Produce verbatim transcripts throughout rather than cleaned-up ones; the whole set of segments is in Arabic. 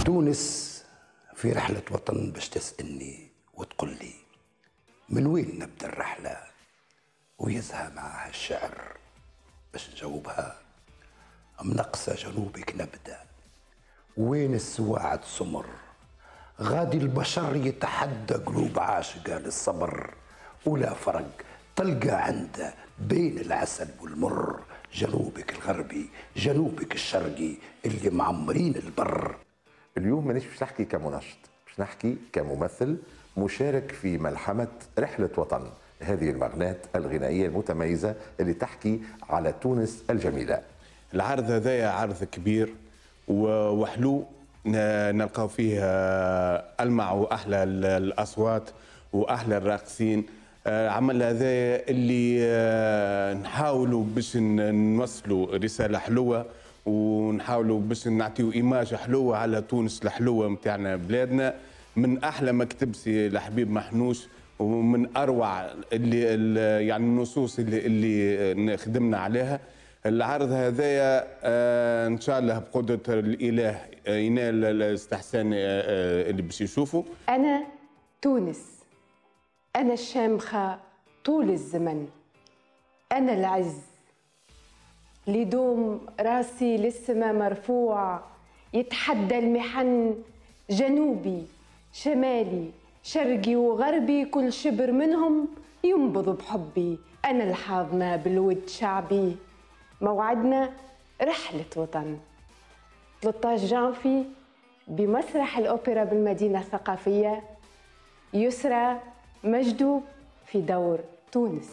تونس في رحلة وطن باش تسألني وتقول لي من وين نبدأ الرحلة ويزهى معها الشعر، باش نجاوبها من أقصى جنوبك نبدأ، وين السواعد سمر غادي البشر يتحدى قلوب عاشقة للصبر، ولا فرق تلقى عنده بين العسل والمر، جنوبك الغربي جنوبك الشرقي اللي معمرين البر. اليوم مانيش باش نحكي كمنشط، باش نحكي كممثل مشارك في ملحمة رحلة وطن، هذه المغناة الغنائية المتميزة اللي تحكي على تونس الجميلة. العرض هذايا عرض كبير وحلو، نلقاو فيه ألمع وأحلى الأصوات وأحلى الراقصين. عمل هذايا اللي نحاولوا باش نوصلوا رسالة حلوة، ونحاولوا باش نعطيو إيماج حلوة على تونس الحلوة متاعنا بلادنا، من أحلى ما كتب سي الحبيب محنوش، ومن أروع اللي, اللي يعني النصوص اللي, اللي خدمنا عليها. العرض هذايا آه ان شاء الله بقدره الاله ينال الاستحسان آه اللي باش يشوفوا. انا تونس، انا الشامخه طول الزمن، انا العز اللي دوم راسي للسما مرفوع، يتحدى المحن جنوبي شمالي شرقي وغربي، كل شبر منهم ينبض بحبي، انا الحاضنه بالود شعبي. موعدنا رحلة وطن ثلاثة عشر جانفي بمسرح الأوبرا بالمدينة الثقافية، يسرى مجدو في دور تونس.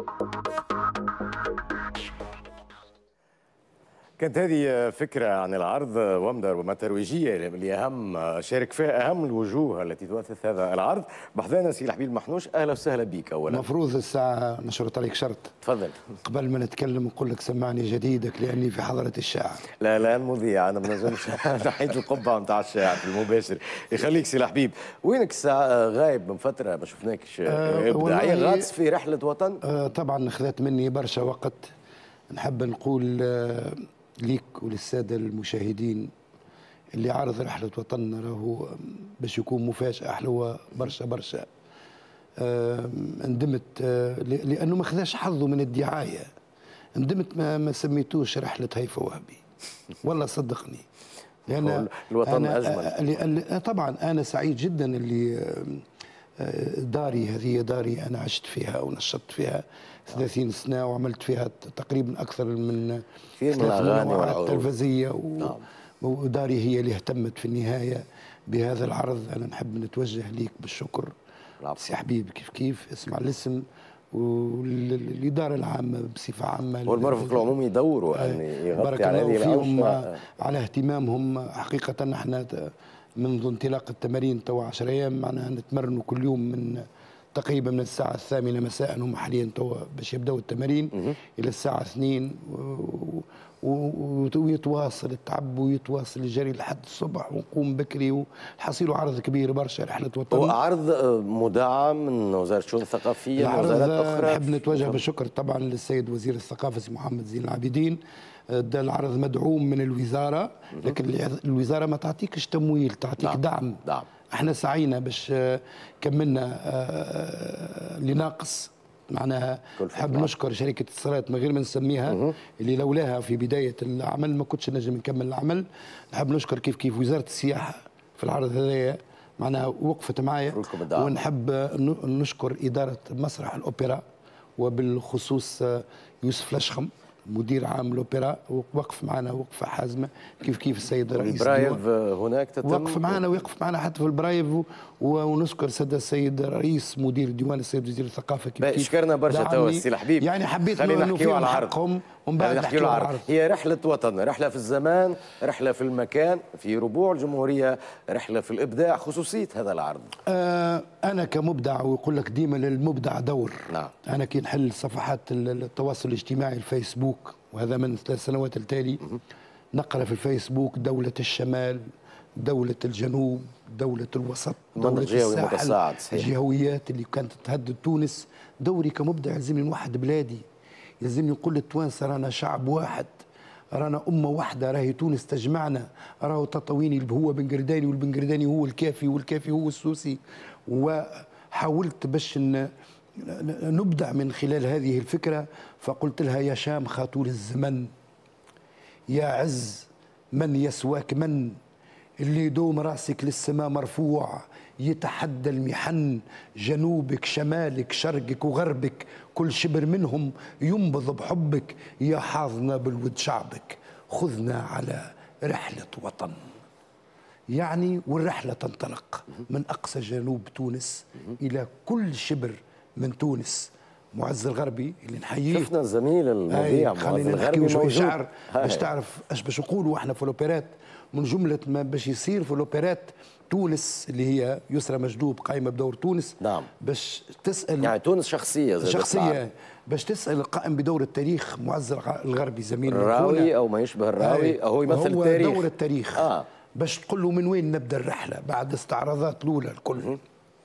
كانت هذه فكرة عن العرض ومضة ربما ترويجية لأهم شارك فيها أهم الوجوه التي تؤثث هذا العرض. بحضانا سي الحبيب محنوش، أهلا وسهلا بك. أولا المفروض الساعة نشرط عليك شرط. تفضل. قبل ما نتكلم نقول لك سمعني جديدك لأني في حضرة الشاعر. لا لا المذيع أنا ما نجمش نحيد القبعة نتاع الشاعر في المباشر. يخليك سي الحبيب، وينك الساعة غايب من فترة ما شفناكش إبداعية غاطس في رحلة وطن؟ آه طبعا أخذت مني برشا وقت. نحب نقول آه ليك وللسادة المشاهدين اللي عرض رحلة وطننا راهو باش يكون مفاجأة حلوة برشا برشا. آه ندمت آه لأنه ما خذاش حظه من الدعاية، ندمت ما, ما سميتوش رحلة هيفا وهبي، والله صدقني. لأن الوطن أجمل. لأن طبعا أنا سعيد جدا اللي داري هذه داري أنا عشت فيها ونشطت فيها ثلاثين سنة وعملت فيها تقريبا أكثر من ثلاث منوعات تلفزية و... وداري هي اللي اهتمت في النهاية بهذا العرض. أنا نحب نتوجه ليك بالشكر سي حبيب، كيف كيف اسمع الاسم والإدارة العامة بصفة عامة والمرفق العمومي يدوروا أن يغطي على هذه الأوشة على اهتمامهم. حقيقة نحن منذ انطلاق التمارين توا عشر أيام معناها نتمرنوا كل يوم من تقريبا من الساعة الثامنة مساء، هم حاليا توا باش يبداو التمارين إلى الساعة اثنين، ويتواصل التعب ويتواصل الجري لحد الصبح ونقوم بكري، وحصيل عرض كبير برشا رحلة وطن. وعرض مدعم من وزارة الشؤون الثقافية من وزارات أخرى. نحب نتوجه بالشكر طبعا للسيد وزير الثقافة سي محمد زين العابدين. ده العرض مدعوم من الوزارة، لكن الوزارة ما تعطيكش تمويل، تعطيك دعم. دعم, دعم. احنا سعينا باش كملنا اللي ناقص معناها. نحب نشكر شركة اتصالات من غير ما نسميها اللي لولاها في بداية العمل ما كنتش نجم نكمل العمل. نحب نشكر كيف كيف وزارة السياحة في العرض هذايا معناها وقفت معايا، ونحب نشكر إدارة مسرح الأوبرا وبالخصوص يوسف لشخم مدير عام الأوبرا، وقف معنا وقفة حازمة كيف كيف السيد الرئيس. البرايف هناك تتم وقف معنا ويقف معنا حتى في البرايف، ونشكر سيد السيد الرئيس مدير الديوان السيد وزير الثقافة كيف كيف شكرنا برشا توا السي الحبيب. يعني حبيت نحكيو على حقهم ومن بعد نحكيو على العرض. هي رحلة وطن، رحلة في الزمان، رحلة في المكان، في ربوع الجمهورية، رحلة في الإبداع. خصوصية هذا العرض آه أنا كمبدع، ويقول لك ديما للمبدع دور. نعم. أنا كي نحل صفحات التواصل الاجتماعي الفيسبوك، وهذا من ثلاث سنوات التالي، نقرأ في الفيسبوك دولة الشمال، دولة الجنوب، دولة الوسط، دولة الساحل، الجهويات اللي كانت تهدد تونس. دوري كمبدع يلزمني نوحد بلادي، يلزمني نقول للتوانسه رانا شعب واحد، رانا أمة واحدة، راهي تونس تجمعنا، راهو تطاويني هو بن قرداني والبن قرداني هو الكافي والكافي هو السوسي. وحاولت باش نبدع من خلال هذه الفكرة، فقلت لها يا شامخة طول الزمن، يا عز من يسواك من، اللي دوم راسك للسماء مرفوع، يتحدى المحن، جنوبك شمالك شرقك وغربك، كل شبر منهم ينبض بحبك، يا حاضنا بالود شعبك، خذنا على رحلة وطن. يعني والرحلة تنطلق من أقصى جنوب تونس إلى كل شبر من تونس. معز الغربي اللي نحييه، شفنا الزميل المذيع معز الغربي شوي شعر باش تعرف اش باش نقولوا احنا في الاوبرات، من جمله ما باش يصير في الاوبرات تونس اللي هي يسرى مجدوب قائمه بدور تونس. نعم. باش تسال يعني تونس شخصيه زي شخصيه باش تسال القائم بدور التاريخ معز الغربي زميلنا الراوي او ما يشبه الراوي او هو يمثل هو التاريخ، دور التاريخ. آه. باش تقول له من وين نبدا الرحله بعد استعراضات الاولى الكل،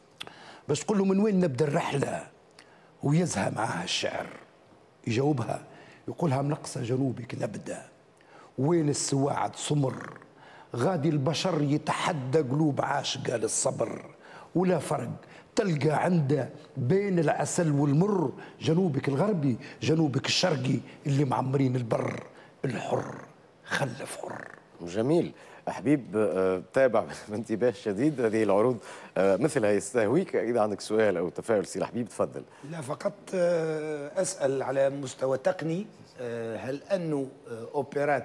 باش تقول له من وين نبدا الرحله، ويزهى معها الشعر. يجاوبها يقولها من أقصى جنوبك نبدأ، وين السواعد سمر، غادي البشر يتحدى قلوب عاشقة للصبر، ولا فرق تلقى عنده بين العسل والمر، جنوبك الغربي جنوبك الشرقي اللي معمرين البر، الحر خلف حر. جميل. حبيب، تابع بانتباه شديد هذه العروض مثلها يستهويك. إذا عندك سؤال أو تفاعل سي حبيب تفضل. لا، فقط أسأل على مستوى تقني، هل أنه أوبرات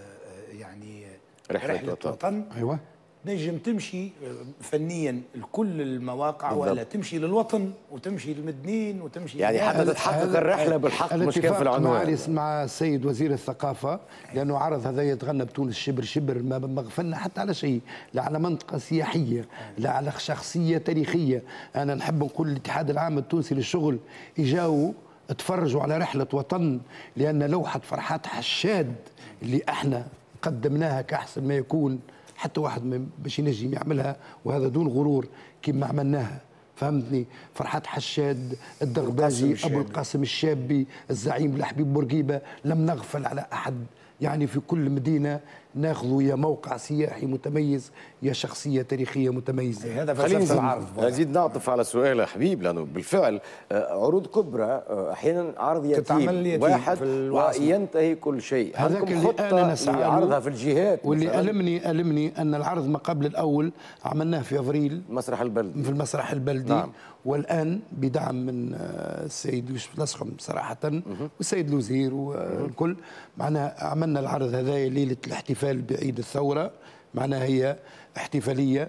يعني رحلة, رحلة وطن, وطن أيوة نجم تمشي فنيا لكل المواقع بالضبط. ولا تمشي للوطن وتمشي للمدنين وتمشي يعني حتى تتحقق الرحلة بالحق، مش كيف العنوان. مع السيد وزير الثقافة لأنه عرض هذا يتغنى بتونس شبر شبر، ما غفلنا حتى على شيء، لا على منطقة سياحية لا على شخصية تاريخية. أنا نحب نقول الاتحاد العام التونسي للشغل إجاوا تفرجوا على رحلة وطن، لأن لوحة فرحات حشاد اللي احنا قدمناها كأحسن ما يكون، حتى واحد باش ينجم يعملها، وهذا دون غرور كما عملناها. فهمتني؟ فرحات حشاد، الدغباجي، ابو القاسم الشابي، الزعيم لحبيب بورقيبه، لم نغفل على احد. يعني في كل مدينه ناخذ يا موقع سياحي متميز يا شخصيه تاريخيه متميزه. هذا فلسفه العرض. نزيد نعطف على سؤال يا حبيب، لانه بالفعل عروض كبرى احيانا عرض يتيم واحد وينتهي كل شيء. هذاك اللي انا نسعى عرضها في الجهات، واللي المني المني ان العرض ما قبل الاول عملناه في افريل المسرح البلدي في المسرح البلدي. نعم. والان بدعم من السيد يوسف الأسخم صراحه والسيد الوزير والكل، معناها عملنا العرض هذا ليله الاحتفال بعيد الثوره، معناها هي احتفاليه،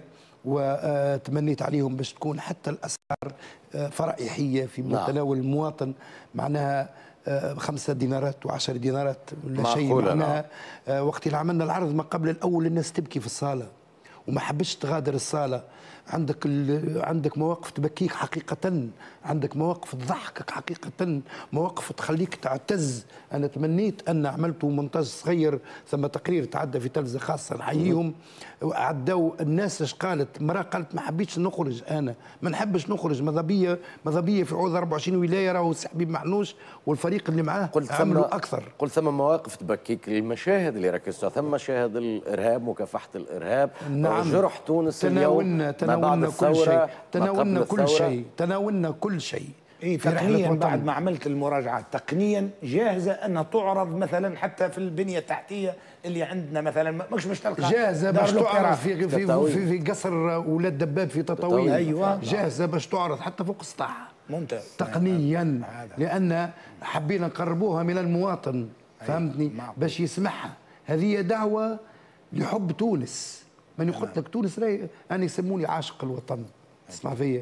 وتمنيت عليهم باش تكون حتى الاسعار فرائحيه في متناول المواطن، معناها خمسة دينارات وعشر دينارات ولا شيء. معناها وقت اللي عملنا العرض ما قبل الاول الناس تبكي في الصاله وما حبش تغادر الصاله. عندك عندك مواقف تبكيك حقيقة، عندك مواقف تضحكك حقيقة، مواقف تخليك تعتز. أنا تمنيت أن عملت مونتاج صغير، ثم تقرير تعدى في تلفزة خاصة نحييهم، عدوا الناس اش قالت. مرة قالت ما حبيتش نخرج، أنا ما نحبش نخرج، ماذا بيا ماذا بيا في عوض أربعة وعشرين ولاية راهو سي حبيب محنوش والفريق اللي معاه عملوا أكثر. قلت ثم مواقف تبكيك، المشاهد اللي ركزتوا ثم مشاهد الإرهاب، مكافحة الإرهاب. نعم. جرح تونس تناولنا تناولنا كل شيء، تناولنا كل شيء، تناولنا كل شيء. إيه تقنيا بعد ما عملت المراجعة تقنيا جاهزة أنها تعرض مثلا حتى في البنية التحتية اللي عندنا، مثلا مش مش تلقى جاهزة باش تعرض في في, في في قصر ولاد دباب في تطاوين. أيوة. جاهزة باش تعرض حتى فوق السطح. ممتاز. تقنيا لأن حبينا نقربوها من المواطن. فهمتني؟ باش يسمعها. هذه دعوة لحب تونس. من قلت لك تونس أنا يسموني عاشق الوطن. اسمع فيا.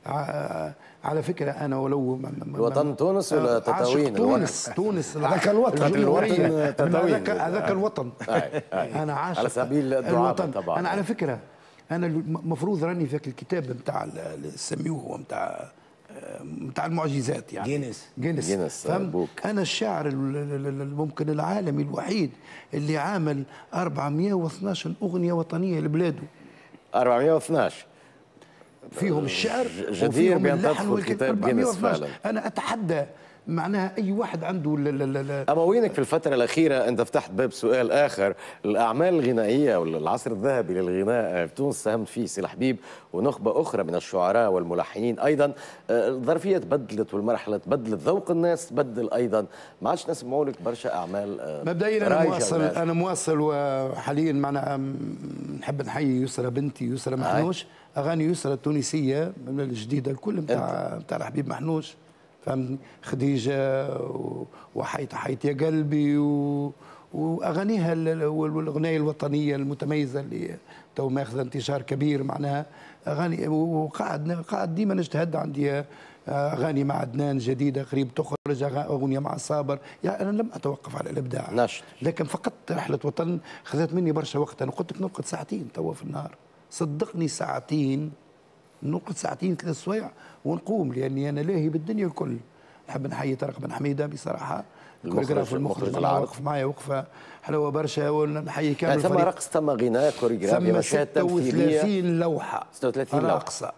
على فكره انا ولو الوطن تونس ولا تطاوين؟ تونس تونس هذاك الوطن هذاك هذاك الوطن. انا عاشق على سبيل الوطن طبعا. انا على فكره انا المفروض راني في الكتاب نتاع سميوه نتاع نتاع المعجزات، يعني جينيس جينيس, جينيس انا الشاعر ممكن العالمي الوحيد اللي عامل أربعمئة واثناعش اغنيه وطنيه لبلاده. أربعمئة واثناعش فيهم الشعر جدير بأن تدخل كتاب جينيس فعلا. أنا أتحدى معناها اي واحد عنده لا لا لا. اما وينك في الفتره الاخيره انت فتحت باب سؤال اخر، الاعمال الغنائيه والعصر الذهبي للغناء في تونس ساهمت فيه سي الحبيب ونخبه اخرى من الشعراء والملحنين ايضا. الظرفيه تبدلت والمرحله تبدلت، ذوق الناس تبدل ايضا، ما عادش نسمعوا لك برشا اعمال. مبدئيا انا مواصل انا مواصل وحاليا معنا نحب نحيي يسرى بنتي يسرى محنوش، اغاني يسرى التونسيه الجديده الكل نتاع نتاع الحبيب محنوش، فهمتني؟ خديجه وحيت حيت يا قلبي و... واغانيها والاغنيه الوطنيه المتميزه اللي تو ماخذه انتشار كبير معناها اغاني. وقاعد قاعد ديما نجتهد، عندي اغاني مع عدنان جديده قريب تخرج، اغنيه مع صابر، يعني انا لم اتوقف على الابداع نشط. لكن فقط رحله وطن خذت مني برشا وقت. انا قلت لك نرقد ساعتين توا في النهار، صدقني ساعتين نرقد ساعتين ثلاث سوايع ونقوم، لاني انا لاهي بالدنيا الكل. نحب نحيي طارق بن حميده بصراحه، الكوريغراف المخرج معاه وقف معايا وقفه حلوه برشا، ونحيي كامل يعني ثم رقص ثم غناء كوريغرافيا مشاهد تمثيليه ستة وثلاثين لوحه ستة وثلاثين لوحه راقصه،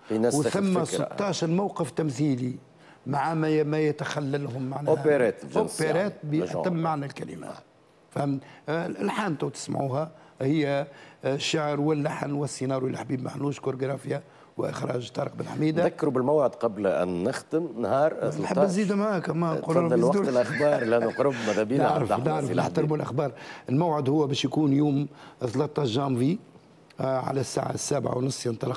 وثم ستة عشر موقف تمثيلي مع ما ما يتخللهم معناها اوبيرات اوبيرات بأتم معنى الكلمه. فهمت؟ الالحان تو تسمعوها هي الشعر واللحن والسيناريو لحبيب محنوش، كوريغرافيا واخراج طارق بن حميده. ذكروا بالموعد قبل ان نختم نهار ثلاثة عشر. نحب نزيد معاك ما تفضل وقت الاخبار لانه قرب ماذا بينا. نعرف نعرف نحترموا الاخبار. الموعد هو باش يكون يوم ثلاثة عشر جانفي آه على الساعة السابعة ونص ينطلق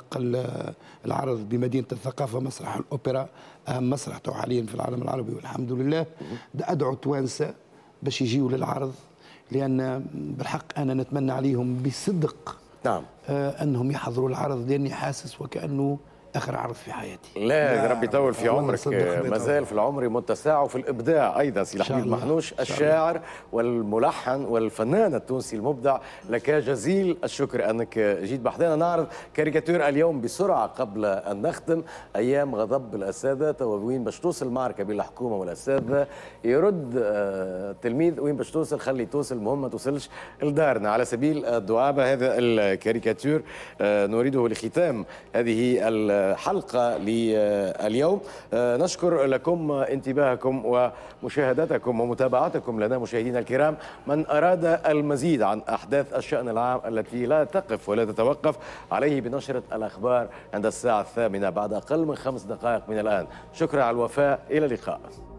العرض بمدينة الثقافة مسرح الأوبرا، أهم مسرح تو حاليا في العالم العربي والحمد لله. أدعو التوانسة باش يجيوا للعرض، لأن بالحق أنا نتمنى عليهم بصدق نعم آه أنهم يحضروا العرض، لأني حاسس وكأنه آخر عرض في حياتي. لا ربي يطول في عمرك، مازال في العمر متساع وفي الإبداع أيضا سي الحبيب محنوش، الشاعر والملحن والفنان التونسي المبدع. لك جزيل الشكر أنك جيت بحثنا. نعرض كاريكاتير اليوم بسرعة قبل أن نختم. أيام غضب الأساتذة، وين باش توصل المعركة بين الحكومة والأساتذة؟ يرد التلميذ وين باش توصل؟ خلي توصل، المهم ما توصلش لدارنا. على سبيل الدعابة هذا الكاريكاتير نريده لختام هذه حلقة لليوم. نشكر لكم انتباهكم ومشاهدتكم ومتابعتكم لنا مشاهدينا الكرام. من أراد المزيد عن أحداث الشأن العام التي لا تقف ولا تتوقف، عليه بنشرة الأخبار عند الساعة الثامنة بعد أقل من خمس دقائق من الآن. شكرا على الوفاء، إلى اللقاء.